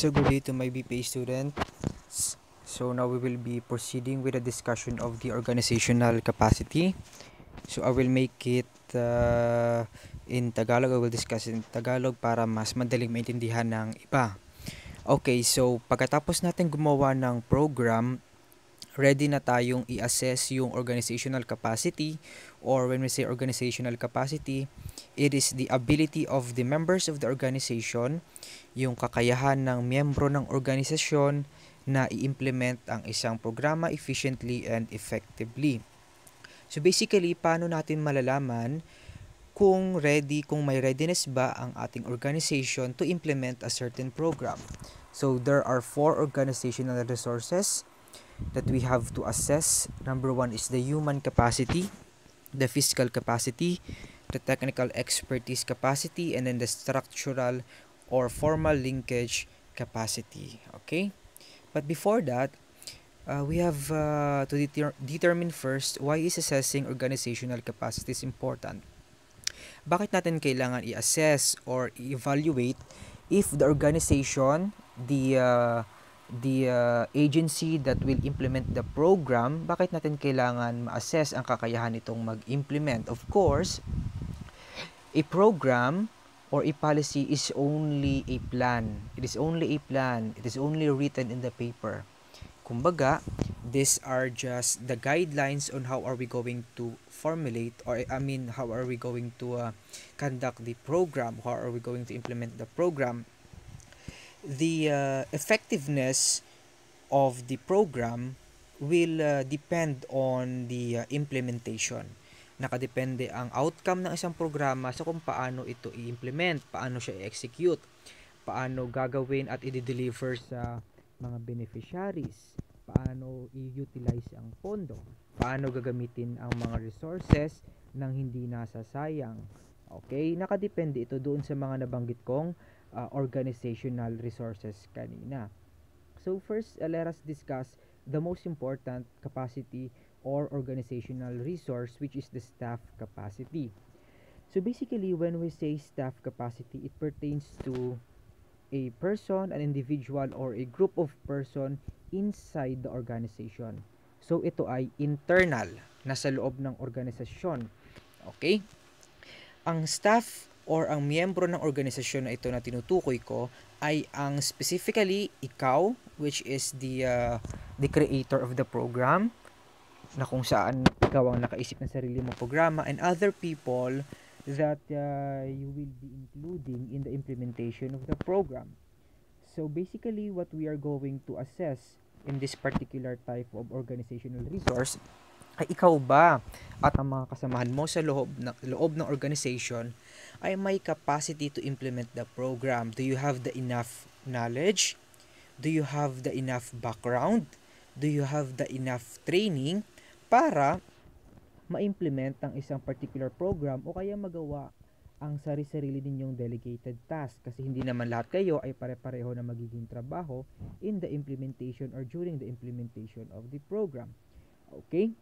So good day to my BPA students. So now we will be proceeding with a discussion of the organizational capacity. So I will make it in Tagalog. I will discuss in Tagalog para mas madaling maintindihan ng iba. Okay, so pagkatapos natin gumawa ng program, ready na tayong i-assess yung organizational capacity, or when we say organizational capacity, it is the ability of the members of the organization, yung kakayahan ng miyembro ng organisasyon na i-implement ang isang programa efficiently and effectively. So basically, paano natin malalaman kung may readiness ba ang ating organization to implement a certain program? So there are 4 organizational resources that we have to assess. Number 1 is the human capacity, the physical capacity, the technical expertise capacity, and then the structural or formal linkage capacity. Okay? But before that, we have to determine first why is assessing organizational capacity is important. Bakit natin kailangan i-assess or i-evaluate if the organization, the agency that will implement the program, bakit natin kailangan ma-assess ang kakayahan nitong mag-implement? Of course, a program or a policy is only a plan. It is only a plan. It is only written in the paper. Kumbaga, these are just the guidelines on how are we going to formulate, or how are we going to conduct the program, how are we going to implement the program. The effectiveness of the program will depend on the implementation. Nakadepende ang outcome ng isang programa sa kung paano ito i-implement, paano siya i-execute, paano gagawin at i-deliver sa mga beneficiaries, paano i-utilize ang pondo, paano gagamitin ang mga resources nang hindi nasasayang. Okay, nakadepende ito doon sa mga nabanggit kong organizational resources kanina. So first, let us discuss the most important capacity or organizational resource, which is the staff capacity. So basically, when we say staff capacity, it pertains to a person, an individual, or a group of person inside the organization. So ito ay internal, nasa loob ng organisasyon. Okay? Ang staff or ang miyembro ng organisasyon na ito na tinutukoy ko ay ang specifically ikaw, which is the creator of the program, na kung saan ikaw ang nakaisip ng sarili mong programa, and other people that you will be including in the implementation of the program. So basically, what we are going to assess in this particular type of organizational resource ay ikaw ba at ang mga kasamahan mo sa loob ng organization ay may capacity to implement the program. Do you have the enough knowledge? Do you have the enough background? Do you have the enough training para ma-implement ang isang particular program o kaya magawa ang sarili-sarili ninyong delegated task, kasi hindi naman lahat kayo ay pare-pareho na magiging trabaho in the implementation or during the implementation of the program. Okay?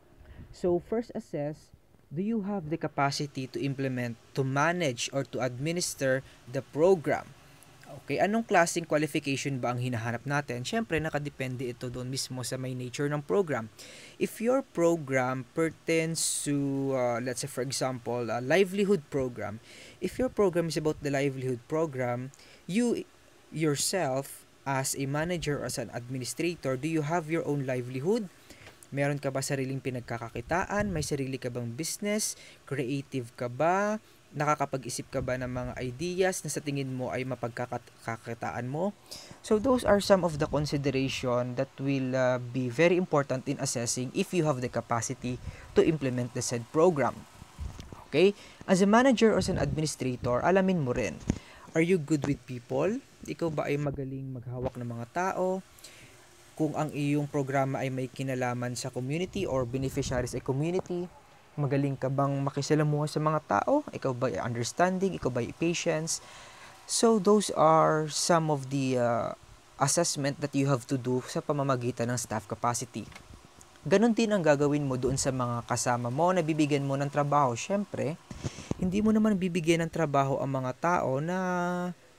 So first assess, do you have the capacity to implement, to manage, or to administer the program? Okay, anong klaseng qualification ba ang hinahanap natin? Siyempre, nakadepende ito doon mismo sa may nature ng program. If your program pertains to, let's say for example, a livelihood program, if your program is about the livelihood program, you yourself as a manager or as an administrator, do you have your own livelihood? Meron ka ba sariling pinagkakakitaan? May sarili ka bang business? Creative ka ba? Nakakapag-isip ka ba ng mga ideas na sa tingin mo ay mapagkakakitaan mo? So those are some of the consideration that will be very important in assessing if you have the capacity to implement the said program. Okay? As a manager or as an administrator, alamin mo rin. Are you good with people? Ikaw ba ay magaling maghawak ng mga tao? Kung ang iyong programa ay may kinalaman sa community or beneficiaries ay community, magaling ka bang makisalamuha sa mga tao? Ikaw ba ay understanding? Ikaw ba ay patience? So those are some of the assessment that you have to do sa pamamagitan ng staff capacity. Ganon din ang gagawin mo doon sa mga kasama mo na bibigyan mo ng trabaho. Siyempre, hindi mo naman bibigyan ng trabaho ang mga tao na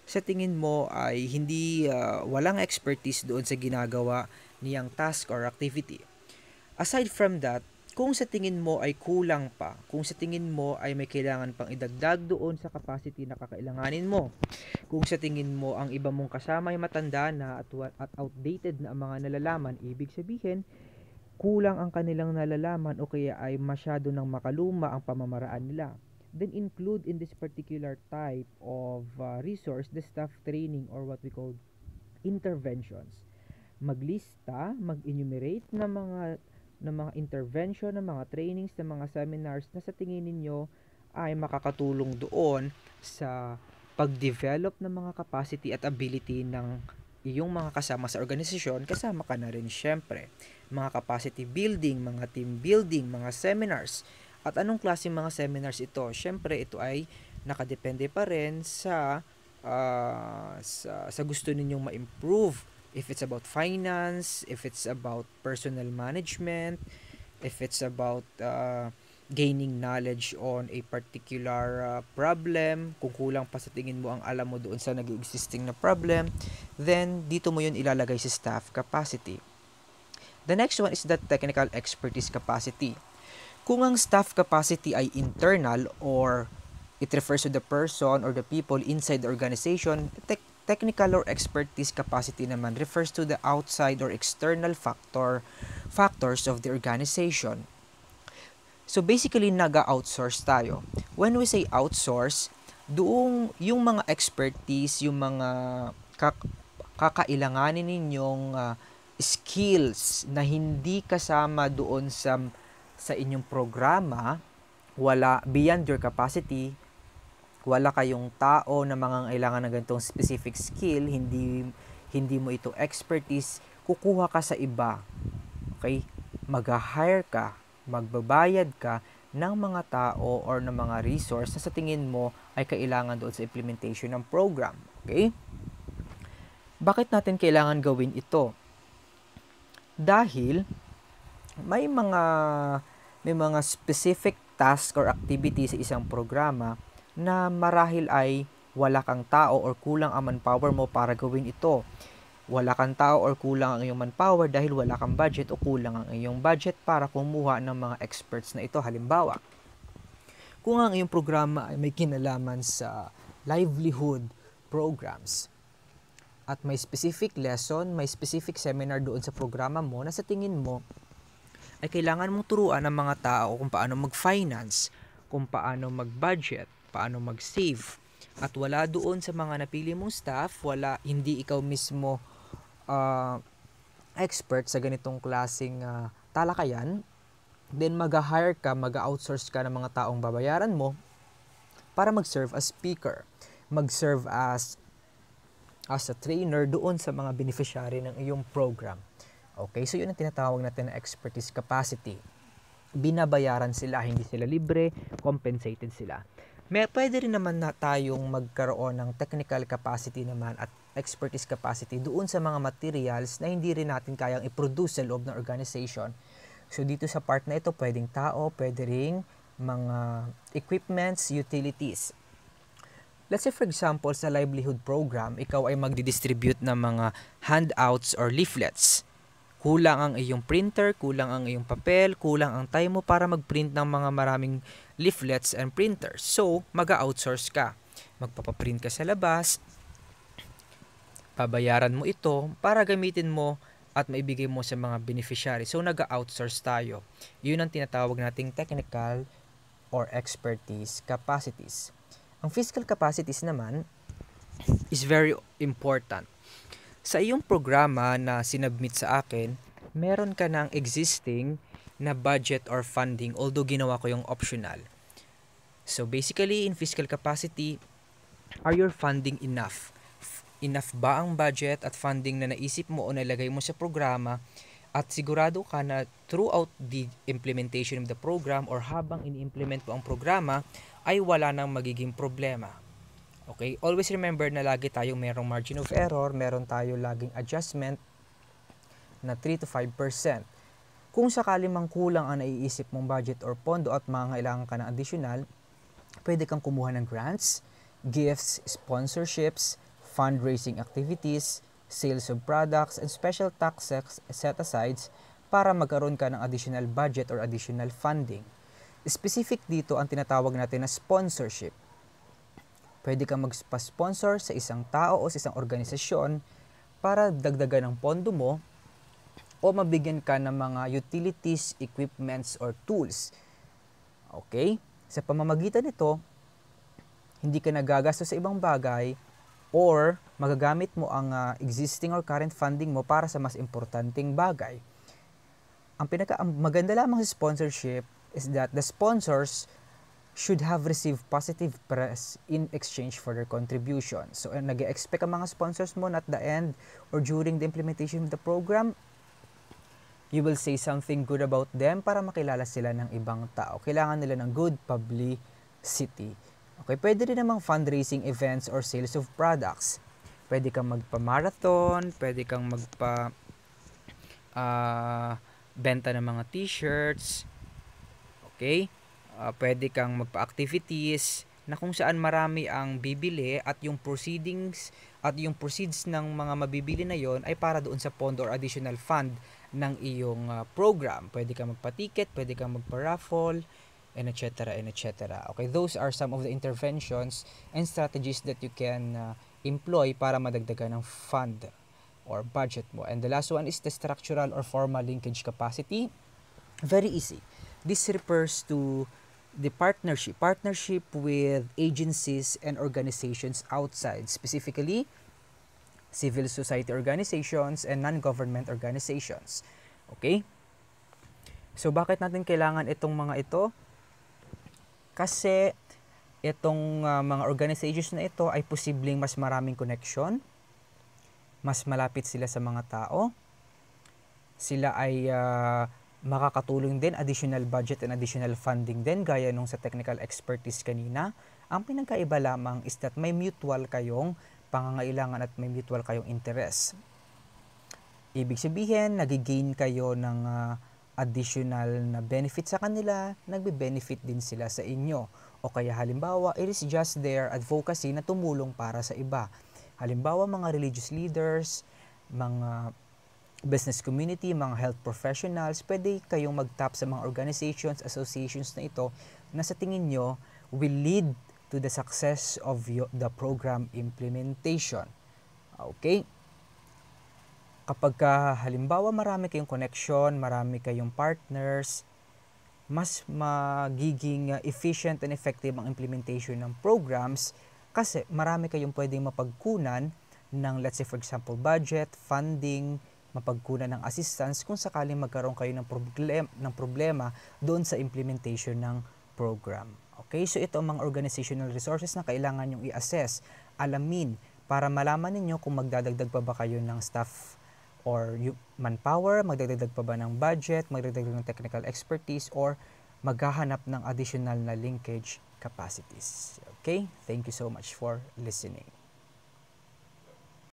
sa tingin mo ay hindi walang expertise doon sa ginagawa niyang task or activity. Aside from that, kung sa tingin mo ay kulang pa, kung sa tingin mo ay may kailangan pang idagdag doon sa capacity na kakailanganin mo, kung sa tingin mo ang iba mong kasama ay matanda na at outdated na ang mga nalalaman, ibig sabihin, kulang ang kanilang nalalaman o kaya ay masyado nang makaluma ang pamamaraan nila. Then include in this particular type of resource the staff training or what we call interventions. Maglista, mag-enumerate ng mga intervention, ng mga trainings, ng mga seminars na sa tingin ninyo ay makakatulong doon sa pag-develop ng mga capacity at ability ng iyong mga kasama sa organisasyon. Kasama ka na rin syempre mga capacity building, mga team building, mga seminars. At anong klaseng mga seminars ito? Syempre ito ay nakadepende pa rin sa gusto ninyong ma-improve. If it's about finance, if it's about personal management, if it's about gaining knowledge on a particular problem, kung kulang pa sa tingin mo ang alam mo doon sa nag-existing na problem, then dito mo yun ilalagay sa staff capacity. The next one is the technical expertise capacity. Kung ang staff capacity ay internal or it refers to the person or the people inside the organization, technical or expertise capacity naman refers to the outside or external factors of the organization. So basically, naga-outsource tayo. When we say outsource, doong yung mga expertise, yung mga kakailanganin ninyong skills na hindi kasama doon sa inyong programa, wala beyond your capacity, wala kayong tao na mangangailangan ng ganitong specific skill, hindi mo ito expertise, kukuha ka sa iba. Okay? Mag-hire ka, magbabayad ka ng mga tao or ng mga resource na sa tingin mo ay kailangan doon sa implementation ng program. Okay? Bakit natin kailangan gawin ito? Dahil may mga specific task or activity sa isang programa na marahil ay wala kang tao or kulang ang manpower mo para gawin ito. Wala kang tao or kulang ang iyong manpower dahil wala kang budget o kulang ang iyong budget para kumuha ng mga experts na ito. Halimbawa, kung ang iyong programa ay may kinalaman sa livelihood programs at may specific lesson, may specific seminar doon sa programa mo na sa tingin mo ay kailangan mong turuan ng mga tao kung paano mag-finance, kung paano mag-budget, paano mag-save. At wala doon sa mga napili mong staff, hindi ikaw mismo expert sa ganitong klaseng talakayan, then mag-hire ka, mag-outsource ka ng mga taong babayaran mo para mag-serve as speaker, mag-serve as a trainer doon sa mga beneficiary ng iyong program. Okay, so yun ang tinatawag natin na expertise capacity. Binabayaran sila, hindi sila libre, compensated sila. Pwede rin naman na tayong magkaroon ng technical capacity naman at expertise capacity doon sa mga materials na hindi rin natin kayang i-produce sa loob ng organization. So dito sa part na ito, pwedeng tao, pwede ring mga equipments, utilities. Let's say for example, sa livelihood program, ikaw ay magdi-distribute ng mga handouts or leaflets. Kulang ang iyong printer, kulang ang iyong papel, kulang ang time mo para mag-print ng mga maraming leaflets and printers. So, mag-outsource ka. Magpapaprint ka sa labas, pabayaran mo ito para gamitin mo at maibigay mo sa mga beneficiary. So, nag-outsource tayo. Yun ang tinatawag nating technical or expertise capacities. Ang physical capacities naman is very important. Sa iyong programa na sinubmit sa akin, meron ka ng existing na budget or funding, although ginawa ko yung optional. So basically, in physical capacity, are your funding enough? Enough ba ang budget at funding na naisip mo o nalagay mo sa programa at sigurado ka na throughout the implementation of the program or habang ini-implement mo ang programa ay wala nang magiging problema? Okay, always remember na lagi tayong merong margin of error, meron tayo laging adjustment na 3 to 5%. Kung sakali mang kulang ang naiisip mong budget or pondo at mangangailangan ka ng additional, pwede kang kumuha ng grants, gifts, sponsorships fundraising activities, sales of products, and special tax set-asides para magkaroon ka ng additional budget or additional funding. Specific dito ang tinatawag natin na sponsorship. Pwede kang magpa-sponsor sa isang tao o sa isang organisasyon para dagdagan ng pondo mo o mabigyan ka ng mga utilities, equipments, or tools. Okay? Sa pamamagitan nito, hindi ka nagagastos sa ibang bagay or magagamit mo ang existing or current funding mo para sa mas importanteng bagay. Ang maganda lamang sa sponsorship is that the sponsors should have received positive press in exchange for their contribution. So, nag-expect ang mga sponsors mo at the end or during the implementation of the program, you will say something good about them para makilala sila ng ibang tao. Kailangan nila ng good publicity. Okay, pwede rin namang fundraising events or sales of products. Pwede kang magpa-marathon, pwede kang benta ng mga t-shirts. Okay? Pwede kang magpa-activities na kung saan marami ang bibili at yung proceeds ng mga mabibili na yon ay para doon sa pondo or additional fund ng iyong program. Pwede kang magpa-ticket, pwede kang magpa-raffle, and etc. and etc. Okay, those are some of the interventions and strategies that you can employ para madagdagan ng fund or budget mo. And the last one is the structural or formal linkage capacity. Very easy. This refers to the partnership with agencies and organizations outside, specifically civil society organizations and non-government organizations. Okay? So, bakit natin kailangan itong mga ito? Kasi itong mga organizations na ito ay posibleng mas maraming connection, mas malapit sila sa mga tao, sila ay makakatulong din, additional budget and additional funding din, gaya nung sa technical expertise kanina. Ang pinagkaiba lamang is that may mutual kayong pangangailangan at may mutual kayong interest. Ibig sabihin, nagigain kayo ng additional na benefit sa kanila, nagbe-benefit din sila sa inyo. O kaya halimbawa, it is just their advocacy na tumulong para sa iba. Halimbawa, mga religious leaders, mga business community, mga health professionals, pwede kayong mag-tap sa mga organizations, associations na ito na sa tingin nyo will lead to the success of the program implementation. Okay? Kapag halimbawa marami kayong connection, marami kayong partners, mas magiging efficient and effective ang implementation ng programs kasi marami kayong pwedeng mapagkunan ng, let's say for example, budget, funding, mapagkunan ng assistance kung sakaling magkaroon kayo ng problema doon sa implementation ng program. Okay, so ito ang mga organizational resources na kailangan nyong i-assess, alamin, para malaman ninyo kung magdadagdag pa ba kayo ng staff or manpower, magdadagdag pa ba ng budget, magdadagdag ng technical expertise, or maghahanap ng additional na linkage capacities. Okay, thank you so much for listening.